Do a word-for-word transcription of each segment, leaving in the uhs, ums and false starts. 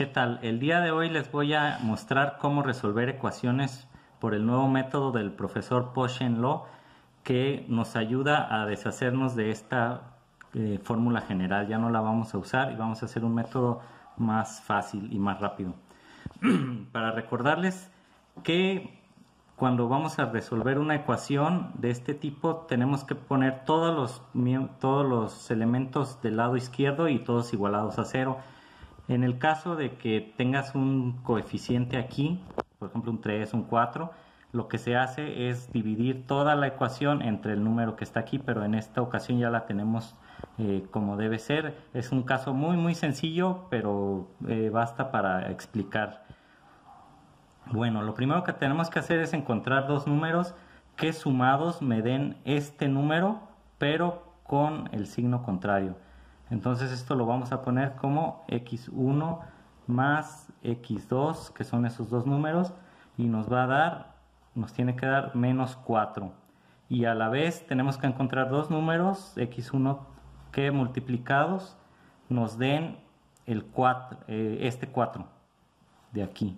¿Qué tal? El día de hoy les voy a mostrar cómo resolver ecuaciones por el nuevo método del profesor Poisson-Lo, que nos ayuda a deshacernos de esta eh, fórmula general. Ya no la vamos a usar y vamos a hacer un método más fácil y más rápido. Para recordarles que cuando vamos a resolver una ecuación de este tipo tenemos que poner todos los, todos los elementos del lado izquierdo y todos igualados a cero. En el caso de que tengas un coeficiente aquí, por ejemplo un tres, un cuatro, lo que se hace es dividir toda la ecuación entre el número que está aquí, pero en esta ocasión ya la tenemos eh, como debe ser. Es un caso muy muy sencillo, pero eh, basta para explicar. Bueno, lo primero que tenemos que hacer es encontrar dos números que sumados me den este número, pero con el signo contrario. Entonces esto lo vamos a poner como equis uno más equis dos, que son esos dos números, y nos va a dar, nos tiene que dar menos cuatro. Y a la vez tenemos que encontrar dos números, equis uno, que multiplicados nos den el cuatro, eh, este cuatro de aquí,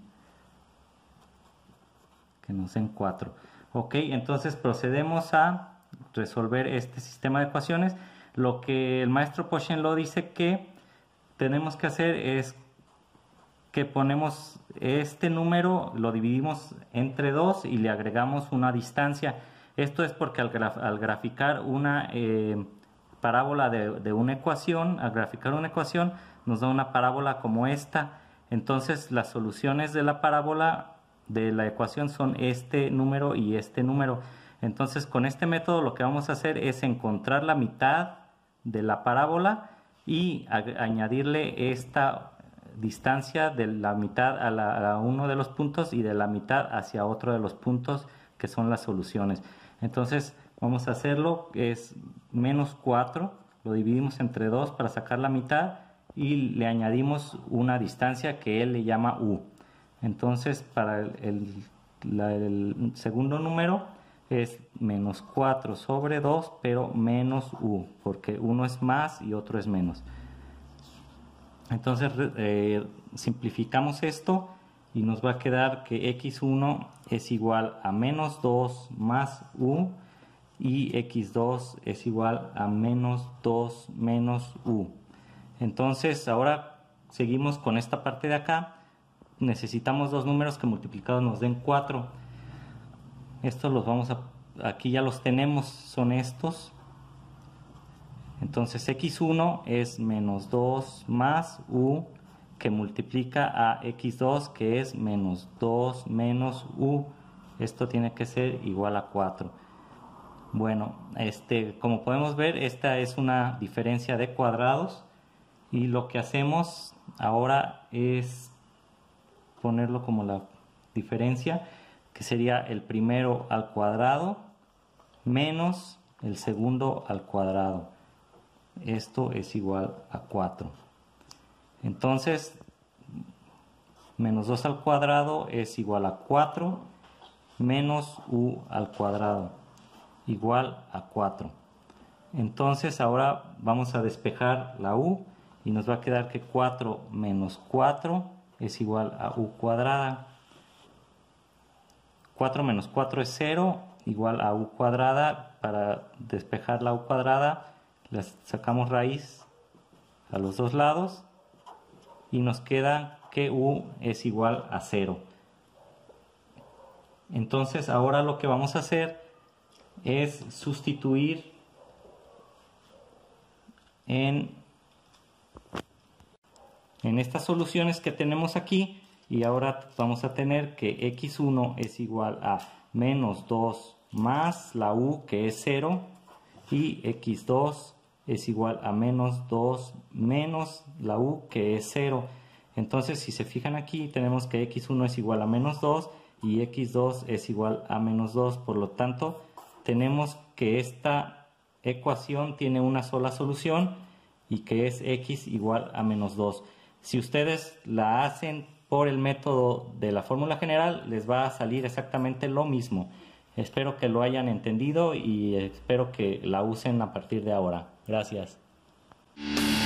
que nos den cuatro. Ok, entonces procedemos a resolver este sistema de ecuaciones. Lo que el maestro Poisson-Lo dice que tenemos que hacer es que ponemos este número, lo dividimos entre dos y le agregamos una distancia. Esto es porque al, graf al graficar una eh, parábola de, de una ecuación, al graficar una ecuación nos da una parábola como esta. Entonces las soluciones de la parábola de la ecuación son este número y este número. Entonces con este método lo que vamos a hacer es encontrar la mitad de la parábola y a, añadirle esta distancia de la mitad a, la, a uno de los puntos y de la mitad hacia otro de los puntos, que son las soluciones. Entonces vamos a hacerlo, es menos cuatro, lo dividimos entre dos para sacar la mitad y le añadimos una distancia que él le llama u. Entonces para el, el, la, el segundo número es menos cuatro sobre dos, pero menos u, porque uno es más y otro es menos. Entonces eh, simplificamos esto y nos va a quedar que equis uno es igual a menos dos más u y equis dos es igual a menos dos menos u. Entonces ahora seguimos con esta parte de acá. Necesitamos dos números que multiplicados nos den cuatro. Estos los vamos a, aquí ya los tenemos, son estos. Entonces equis uno es menos dos más u, que multiplica a equis dos, que es menos dos menos u. Esto tiene que ser igual a cuatro. Bueno, este, como podemos ver, esta es una diferencia de cuadrados. Y lo que hacemos ahora es ponerlo como la diferencia, que sería el primero al cuadrado menos el segundo al cuadrado. Esto es igual a cuatro. Entonces, menos dos al cuadrado es igual a cuatro, menos u al cuadrado, igual a cuatro. Entonces, ahora vamos a despejar la u y nos va a quedar que cuatro menos cuatro es igual a u cuadrada. cuatro menos cuatro es cero, igual a u cuadrada. Para despejar la u cuadrada, le sacamos raíz a los dos lados y nos queda que u es igual a cero. Entonces ahora lo que vamos a hacer es sustituir en, en estas soluciones que tenemos aquí. Y ahora vamos a tener que equis uno es igual a menos dos más la u, que es cero, y equis dos es igual a menos dos menos la u, que es cero. Entonces si se fijan aquí tenemos que equis uno es igual a menos dos y equis dos es igual a menos dos. Por lo tanto tenemos que esta ecuación tiene una sola solución y que es x igual a menos dos. Si ustedes la hacen por el método de la fórmula general, les va a salir exactamente lo mismo. Espero que lo hayan entendido y espero que la usen a partir de ahora. Gracias.